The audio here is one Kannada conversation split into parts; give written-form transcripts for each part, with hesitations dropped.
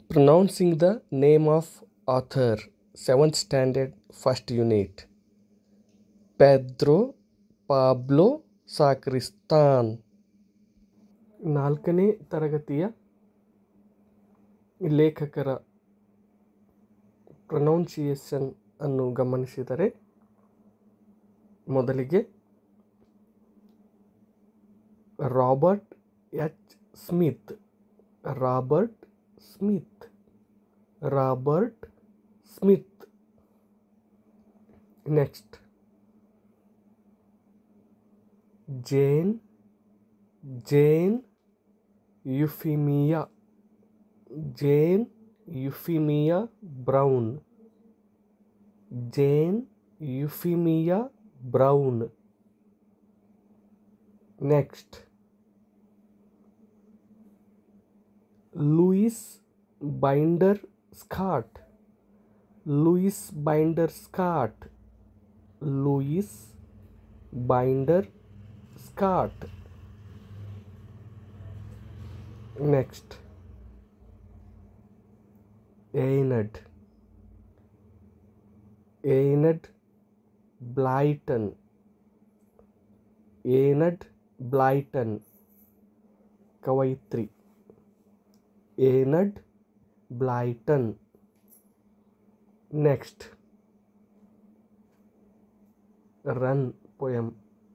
Pronouncing the name of author, 7th standard, 1st unit. Pedro Pablo Sacristan. 4ನೇ ತರಗತಿಯ ಲೇಖಕರ ಪ್ರೊನೌನ್ಸಿಯೇಷನ್ ಅನ್ನು ಗಮನಿಸಿದರೆ ಮೊದಲಿಗೆ Robert H Smith, Robert Smith, Robert Smith. Next Jane, Jane Euphemia, Jane Euphemia Brown, Jane Euphemia Brown. Next Louise Binder Scott, Louise Binder Scott, Louise Binder Scott. Next Enid, Enid Blyton, Enid Blyton ಕವಯಿತ್ರಿ, Enid Blyton. Next run poem,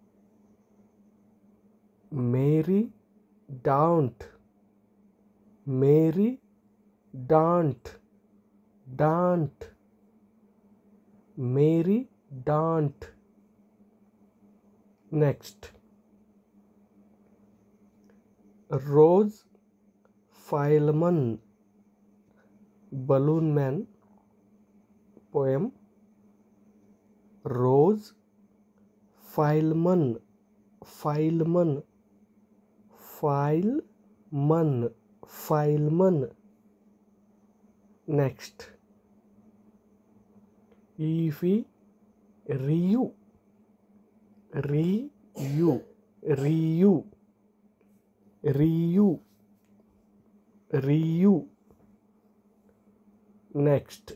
Mary Daunt, Mary Daunt, Daunt, Mary Daunt. Next Rose Fyleman, balloon man poem, Rose Fyleman, Fyleman, Fyleman, Fyleman. Next E V Rieu, Rieu, Rieu, Rieu, Rieu. Next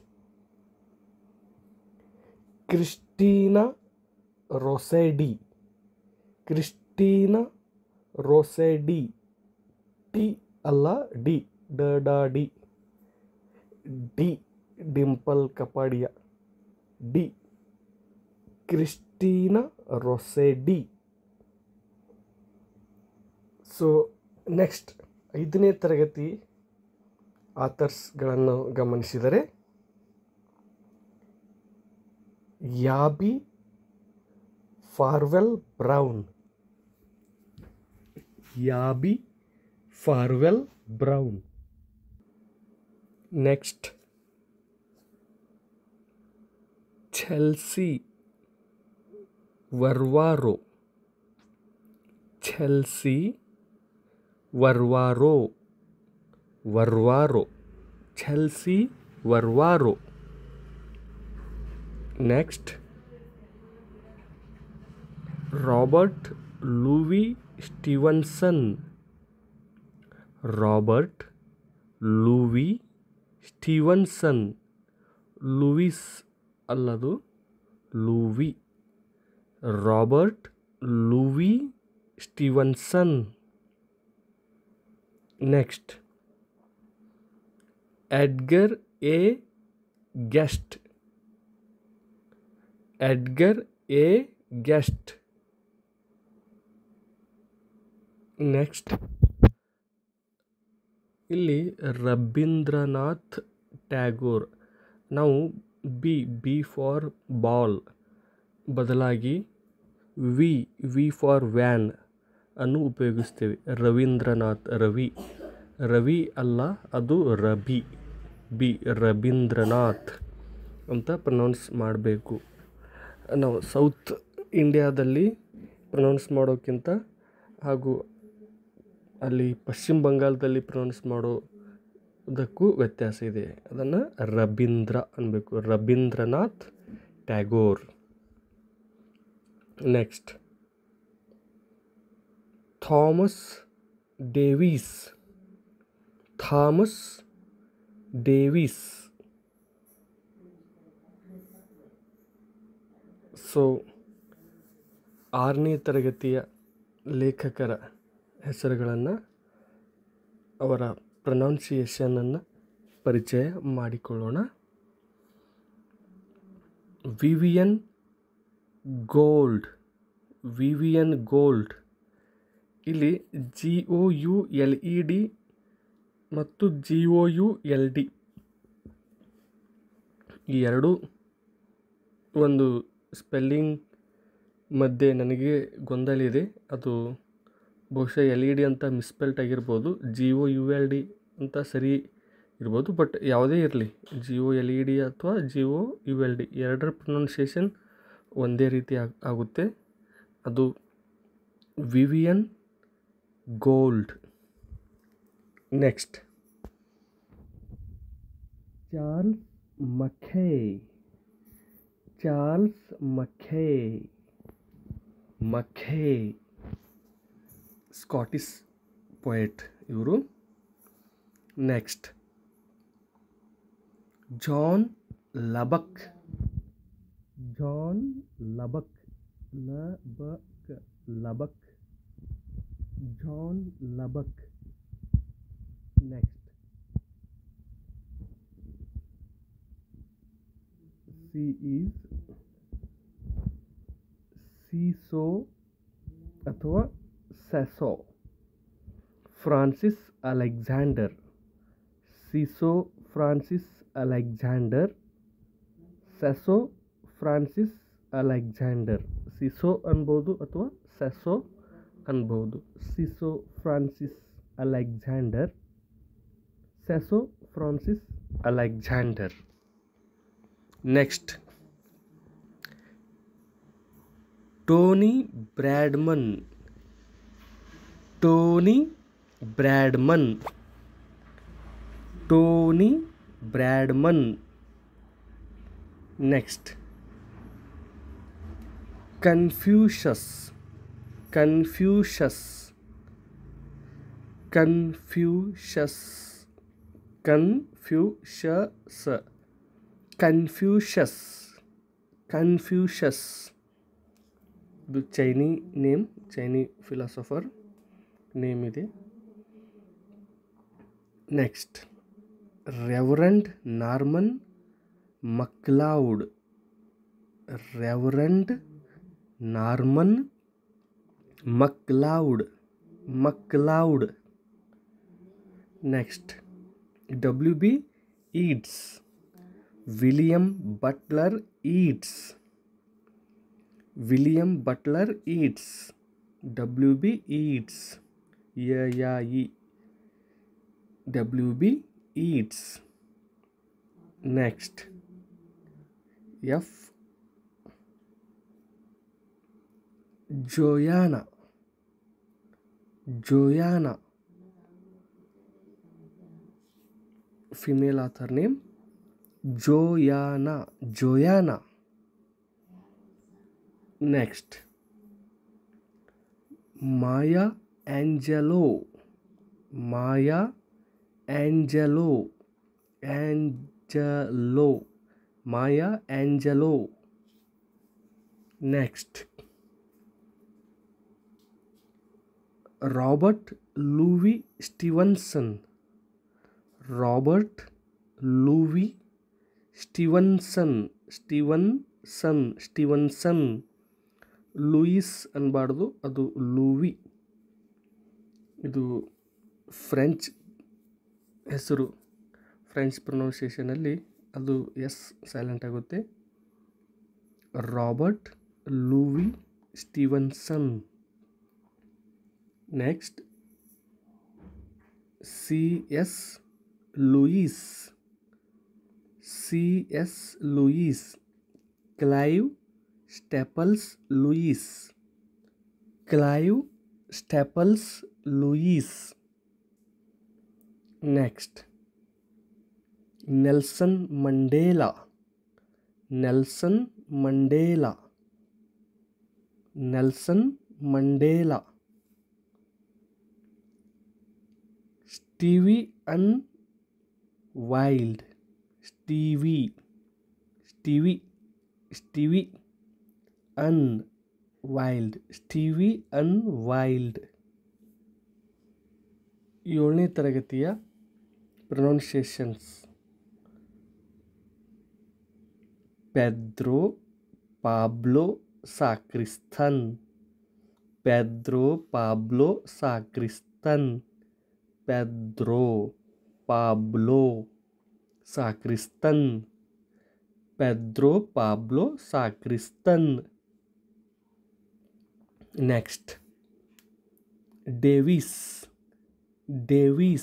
Christina ರೊಸೆಡಿ, Christina Rossetti, T ಅಲ್ಲ ಡಿ, ಡ ಡ D, D Dimple Kapadia, D Christina Rossetti. So next 5ನೇ ತರಗತಿ ಆಥರ್ಸ್ಗಳನ್ನು ಗಮನಿಸಿದರೆ Abbie Farwell Brown, Abbie Farwell Brown. Next Chelsea Varvaro, Chelsea Varvaro, Varvaro, Chelsea Varvaro. Next Robert Louis Stevenson, Robert Louis Stevenson, Louis ಅಲ್ಲದು Louis, Robert Louis Stevenson. Next Edgar A Guest, Edgar A Guest. Next ಇಲ್ಲಿ ರವೀಂದ್ರನಾಥ್ ಟ್ಯಾಗೋರ್. ನಾವು ಬಿ ಫಾರ್ ಬಾಲ್ ಬದಲಾಗಿ ವಿ ಫಾರ್ ವ್ಯಾನ್ ಅನ್ನು ಉಪಯೋಗಿಸ್ತೇವೆ. ರವೀಂದ್ರನಾಥ್, ರವಿ, ರವಿ ಅಲ್ಲ ಅದು ರಬಿ, ಬಿ ರವೀಂದ್ರನಾಥ್ ಅಂತ ಪ್ರೊನೌನ್ಸ್ ಮಾಡಬೇಕು. ನಾವು ಸೌತ್ ಇಂಡಿಯಾದಲ್ಲಿ ಪ್ರೊನೌನ್ಸ್ ಮಾಡೋಕ್ಕಿಂತ ಹಾಗೂ ಅಲ್ಲಿ ಪಶ್ಚಿಮ ಬಂಗಾಳದಲ್ಲಿ ಪ್ರೊನೌನ್ಸ್ ಮಾಡೋದಕ್ಕೂ ವ್ಯತ್ಯಾಸ ಇದೆ. ಅದನ್ನು ರವೀಂದ್ರ ಅನ್ನಬೇಕು, Rabindranath Tagore. Next Thomas Davis, Thomas Davis. So 6ನೇ ತರಗತಿಯ ಲೇಖಕರ ಹೆಸರುಗಳನ್ನು, ಅವರ ಪ್ರೊನೌನ್ಸಿಯೇಷನನ್ನು ಪರಿಚಯ ಮಾಡಿಕೊಳ್ಳೋಣ. Vivian Gould. Vivian Gould. ಇಲ್ಲಿ GOULED ಮತ್ತು GOULD ಈ ಎರಡೂ ಒಂದು ಸ್ಪೆಲ್ಲಿಂಗ್ ಮಧ್ಯೆ ನನಗೆ ಗೊಂದಲ ಇದೆ. ಅದು ಬಹುಶಃ LED ಅಂತ ಮಿಸ್ಪೆಲ್ಟ್ ಆಗಿರ್ಬೋದು, GOULD ಅಂತ ಸರಿ ಇರ್ಬೋದು. ಬಟ್ ಯಾವುದೇ ಇರಲಿ, GOLED ಅಥವಾ GOULD ಎರಡರ ಪ್ರೊನೌನ್ಸಿಯೇಷನ್ ಒಂದೇ ರೀತಿ ಆಗುತ್ತೆ. ಅದು Vivian Gould. Next, Charles Mackay. Charles Mackay. Mackay Scottish poet ಇವರು. Next, John Lubbock. John Lubbock. Lubbock. John Lubbock. Next, C is Cecil ಅಥವಾ Cecil. Frances Alexander. Cecil Frances Alexander. Cecil Frances Alexander. Cecil ಅನ್ಬೋದು ಅಥವಾ ಸೆಸೋ ಅನ್ಬೋದು. Cecil Frances Alexander. Cecil Frances Alexander. Next, Tony Bradman. Tony Bradman. Tony Bradman. Next, Confucius. Confucius. Confucius. Confucius. Confucius. Confucius ಇದು Chinese name, Chinese philosopher name ಇದೆ. Next, reverend Norman MacLeod. Reverend Norman MacLeod. MacLeod. Next, WB Yeats. William Butler Yeats. William Butler Yeats. WB Yeats. WB Yeats. Next, F Joanna. Joanna female author name. Joanna. Joanna. Next, Maya Angelou. Maya Angelou. Angelou. Maya Angelou. Next, Robert Louis Stevenson. Robert Louis Stevenson. Stevenson. Stevenson. Louis ಅನ್ಬಾರ್ದು, ಅದು ಲೂಯಿ. ಇದು ಫ್ರೆಂಚ್ ಹೆಸರು. ಫ್ರೆಂಚ್ ಪ್ರೊನೌನ್ಸಿಯೇಷನಲ್ಲಿ ಅದು ಎಸ್ ಸೈಲೆಂಟ್ ಆಗುತ್ತೆ. Robert Louis Stevenson. Next, C.S. Lewis. C.S. Lewis. Clive Staples Louis. Clive Staples Lewis. Next, Nelson Mandela. Nelson Mandela. Nelson Mandela. Stevie un wild. Stevie, Stevie, Stevie, unwild. Stevie unwild. 7ನೇ ತರಗತಿಯ ಪ್ರೊನೌನ್ಸಿಯೇಷನ್ಸ್. Pedro Pablo Sacristan. Pedro Pablo Sacristan. Pedro Pablo Sacristan. Pedro Pablo Sacristan. Next. Davis. Davis.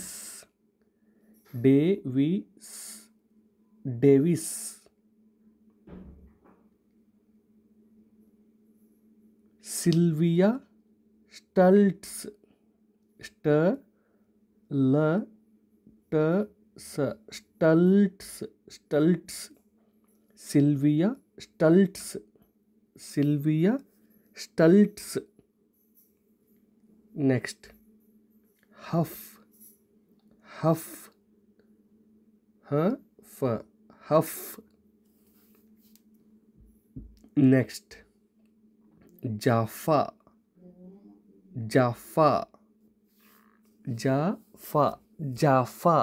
Davis. Davis. Sylvia Stults. Stults. Sylvia Stults. Sylvia Stults. Next. Huff. Huff. Huff. Next. Jaffa. Jaffa. Jaffa. Jaffa.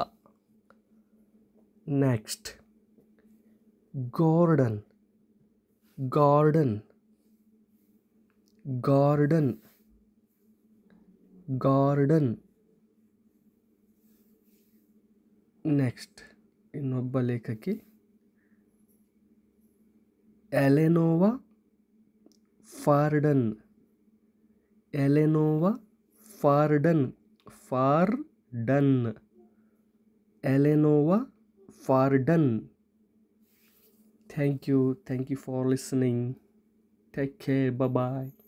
Next. Gordon. Gordon. Gordon. Gordon. Next. ಇನ್ನೊಬ್ಬ ಲೇಖಕಿ ಎಲೆನೋವಾ ಫಾರ್ಡನ್. ಎಲೆನೋವಾ ಫಾರ್ಡನ್. ಫಾರ್ಡನ್. ಎಲೆನೋವಾ ಫಾರ್ಡನ್. Thank you for listening. Take care. Bye bye.